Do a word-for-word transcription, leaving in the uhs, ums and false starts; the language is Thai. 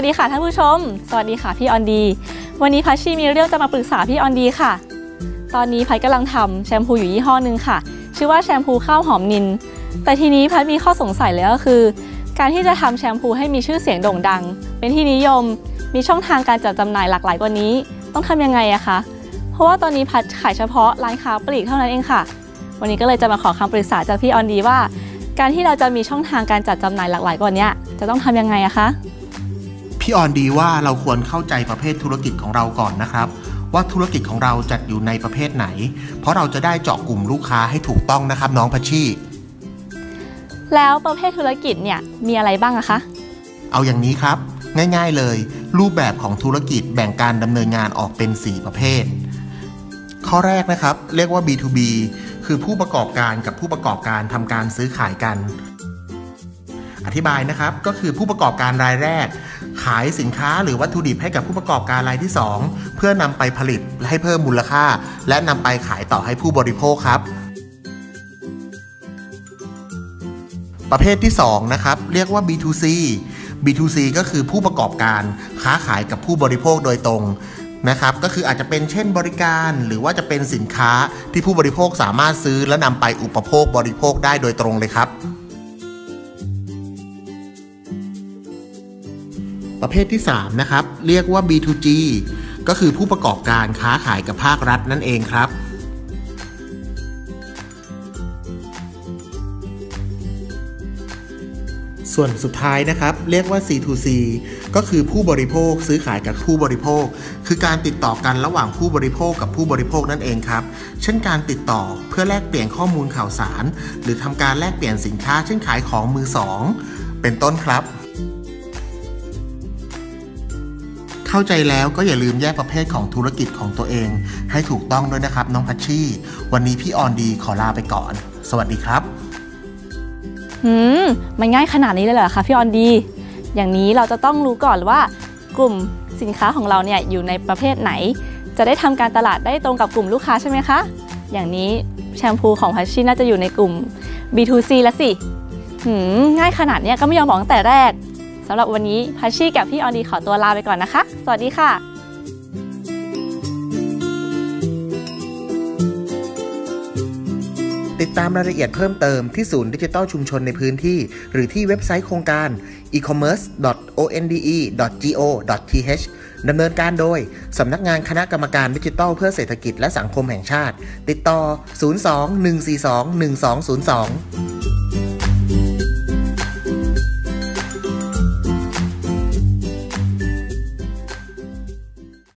สดีค่ะท่านผู้ชมสวัสดีค่ะพี่ออนดีวันนี้พัชชีมีเรื่องจะมาปรึกษาพี่ออนดีค่ะตอนนี้พัชกำลังทำแชมพูอยู่ยี่ห้อนึงค่ะชื่อว่าแชมพูข้าวหอมนินแต่ทีนี้พัชมีข้อสงสัยเลยก็คือการที่จะทำแชมพูให้มีชื่อเสียงโด่งดังเป็นที่นิยมมีช่องทางการจัดจำหน่ายหลากหลายกว่านี้ต้องทำยังไงอะคะเพราะว่าตอนนี้พัชขายเฉพาะร้านค้าปลีกเท่านั้นเองค่ะวันนี้ก็เลยจะมาขอคำปรึกษาจากพี่ออนดีว่าการที่เราจะมีช่องทางการจัดจำหน่ายหลากหลายกว่านี้จะต้องทำยังไงอะคะพี่ออนดีว่าเราควรเข้าใจประเภทธุรกิจของเราก่อนนะครับว่าธุรกิจของเราจัดอยู่ในประเภทไหนเพราะเราจะได้เจาะกลุ่มลูกค้าให้ถูกต้องนะครับน้องพัชชีแล้วประเภทธุรกิจเนี่ยมีอะไรบ้างอะคะเอาอย่างนี้ครับง่ายๆเลยรูปแบบของธุรกิจแบ่งการดำเนินงานออกเป็นสี่ประเภทข้อแรกนะครับเรียกว่า บี ทู บี คือผู้ประกอบการกับผู้ประกอบการทำการซื้อขายกันอธิบายนะครับก็คือผู้ประกอบการรายแรกขายสินค้าหรือวัตถุดิบให้กับผู้ประกอบการรายที่สองเพื่อนำไปผลิตให้เพิ่มมูลค่าและนำไปขายต่อให้ผู้บริโภคครับประเภทที่สองนะครับเรียกว่า บี ทู ซี บี ทู ซี ก็คือผู้ประกอบการค้าขายกับผู้บริโภคโดยตรงนะครับก็คืออาจจะเป็นเช่นบริการหรือว่าจะเป็นสินค้าที่ผู้บริโภคสามารถซื้อและนำไปอุปโภคบริโภคได้โดยตรงเลยครับประเภทที่สามนะครับเรียกว่า บี ทู จี ก็คือผู้ประกอบการค้าขายกับภาครัฐนั่นเองครับส่วนสุดท้ายนะครับเรียกว่า ซี ทู ซี ก็คือผู้บริโภคซื้อขายกับผู้บริโภคคือการติดต่อกันระหว่างผู้บริโภคกับผู้บริโภคนั่นเองครับเช่นการติดต่อเพื่อแลกเปลี่ยนข้อมูลข่าวสารหรือทำการแลกเปลี่ยนสินค้าเช่นขายของมือสองเป็นต้นครับเข้าใจแล้วก็อย่าลืมแยกประเภทของธุรกิจของตัวเองให้ถูกต้องด้วยนะครับน้องพัชชีวันนี้พี่ออนดีขอลาไปก่อนสวัสดีครับหืมมันง่ายขนาดนี้เลยเหรอคะพี่ออนดีอย่างนี้เราจะต้องรู้ก่อนว่ากลุ่มสินค้าของเราเนี่ยอยู่ในประเภทไหนจะได้ทำการตลาดได้ตรงกับกลุ่มลูกค้าใช่ไหมคะอย่างนี้แชมพูของพัชชีน่าจะอยู่ในกลุ่ม บี ทู ซี แล้วสิหืมง่ายขนาดนี้ก็ไม่ยอมบอกตั้งแต่แรกสำหรับวันนี้พัชชีกับพี่ออนดีขอตัวลาไปก่อนนะคะสวัสดีค่ะติดตามรายละเอียดเพิ่มเติมที่ศูนย์ดิจิทัลชุมชนในพื้นที่หรือที่เว็บไซต์โครงการ อี คอมเมิร์ซ ดอท โอ เอ็น ดี อี ดอท จี โอ ดอท ที เอช ดำเนินการโดยสำนักงานคณะกรรมการดิจิทัลเพื่อเศรษฐกิจและสังคมแห่งชาติติดต่อศูนย์ สอง หนึ่ง สี่ สอง หนึ่ง สอง ศูนย์ สอง